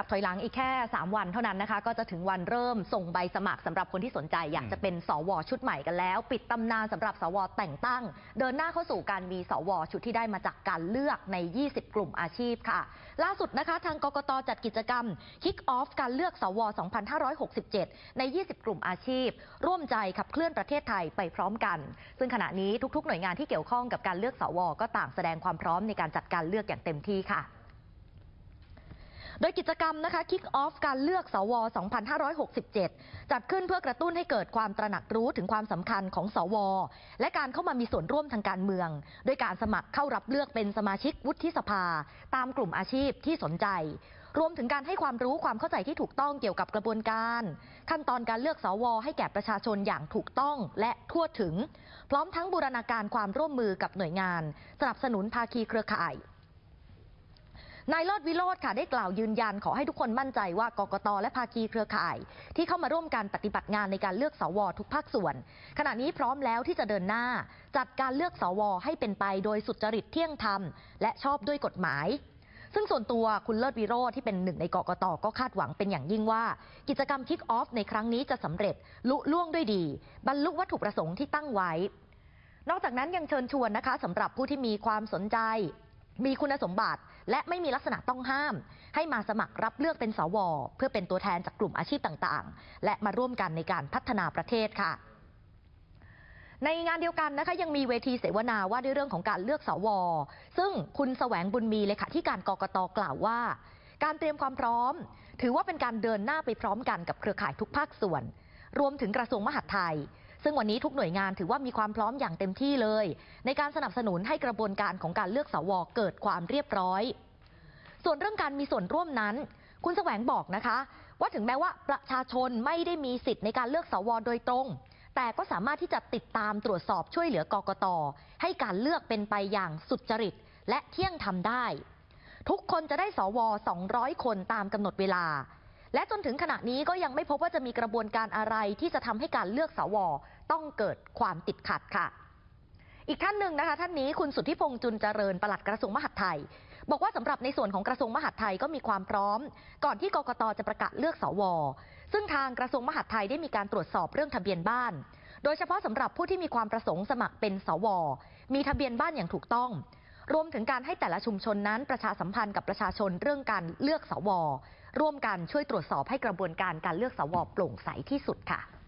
บถอยหลังอีกแค่3วันเท่านั้นนะคะก็จะถึงวันเริ่มส่งใบสมัครสำหรับคนที่สนใจอยากจะเป็นสวชุดใหม่กันแล้วปิดตำนานสำหรับสวแต่งตั้งเดินหน้าเข้าสู่การมีสวชุดที่ได้มาจากการเลือกใน20กลุ่มอาชีพค่ะล่าสุดนะคะทางกกต.จัดกิจกรรม Kick Off การเลือกสว2567ใน20กลุ่มอาชีพร่วมใจขับเคลื่อนประเทศไทยไปพร้อมกันซึ่งขณะนี้ทุกๆหน่วยงานที่เกี่ยวข้องกับการเลือกสวก็ต่างแสดงความพร้อมในการจัดการเลือกอย่างเต็มที่ค่ะโดยกิจกรรมนะคะ Kick Off การเลือกสว2567จัดขึ้นเพื่อกระตุ้นให้เกิดความตระหนักรู้ถึงความสำคัญของสวและการเข้ามามีส่วนร่วมทางการเมืองด้วยการสมัครเข้ารับเลือกเป็นสมาชิกวุฒิสภาตามกลุ่มอาชีพที่สนใจรวมถึงการให้ความรู้ความเข้าใจที่ถูกต้องเกี่ยวกับกระบวนการขั้นตอนการเลือกสวให้แก่ประชาชนอย่างถูกต้องและทั่วถึงพร้อมทั้งบูรณาการความร่วมมือกับหน่วยงานสนับสนุนภาคีเครือข่ายนายเลิศวิโรจน์ค่ะได้กล่าวยืนยันขอให้ทุกคนมั่นใจว่ากกต.และภาคีเครือข่ายที่เข้ามาร่วมการปฏิบัติงานในการเลือกสวทุกภาคส่วนขณะนี้พร้อมแล้วที่จะเดินหน้าจัดการเลือกสวให้เป็นไปโดยสุจริตเที่ยงธรรมและชอบด้วยกฎหมายซึ่งส่วนตัวคุณเลิศวิโรจน์ที่เป็นหนึ่งในกกต.ก็คาดหวังเป็นอย่างยิ่งว่ากิจกรรม Kick Off ในครั้งนี้จะสำเร็จลุล่วงด้วยดีบรรลุวัตถุประสงค์ที่ตั้งไว้นอกจากนั้นยังเชิญชวนนะคะสำหรับผู้ที่มีความสนใจมีคุณสมบัติและไม่มีลักษณะต้องห้ามให้มาสมัครรับเลือกเป็นสวเพื่อเป็นตัวแทนจากกลุ่มอาชีพต่างๆและมาร่วมกันในการพัฒนาประเทศค่ะในงานเดียวกันนะคะยังมีเวทีเสวนาว่าด้วยเรื่องของการเลือกสวซึ่งคุณแสวงบุญมีเลขาธิการกกต.กล่าวว่าการเตรียมความพร้อมถือว่าเป็นการเดินหน้าไปพร้อมกันกับเครือข่ายทุกภาคส่วนรวมถึงกระทรวงมหาดไทยซึ่งวันนี้ทุกหน่วยงานถือว่ามีความพร้อมอย่างเต็มที่เลยในการสนับสนุนให้กระบวนการของการเลือกสวเกิดความเรียบร้อยส่วนเรื่องการมีส่วนร่วมนั้นคุณแสวงบอกนะคะว่าถึงแม้ว่าประชาชนไม่ได้มีสิทธิ์ในการเลือกสวโดยตรงแต่ก็สามารถที่จะติดตามตรวจสอบช่วยเหลือกกต.ให้การเลือกเป็นไปอย่างสุจริตและเที่ยงธรรมได้ทุกคนจะได้สว200คนตามกำหนดเวลาและจนถึงขณะนี้ก็ยังไม่พบว่าจะมีกระบวนการอะไรที่จะทำให้การเลือกสวต้องเกิดความติดขัดค่ะอีกท่านหนึ่งนะคะท่านนี้คุณสุทธิพงษ์จุลเจริญปลัดกระทรวงมหาดไทยบอกว่าสำหรับในส่วนของกระทรวงมหาดไทยก็มีความพร้อมก่อนที่กกต.จะประกาศเลือกสวซึ่งทางกระทรวงมหาดไทยได้มีการตรวจสอบเรื่องทะเบียนบ้านโดยเฉพาะสำหรับผู้ที่มีความประสงค์สมัครเป็นสวมีทะเบียนบ้านอย่างถูกต้องรวมถึงการให้แต่ละชุมชนนั้นประชาสัมพันธ์กับประชาชนเรื่องการเลือกสวร่วมกันช่วยตรวจสอบให้กระบวนการการเลือกสวโปร่งใสที่สุดค่ะ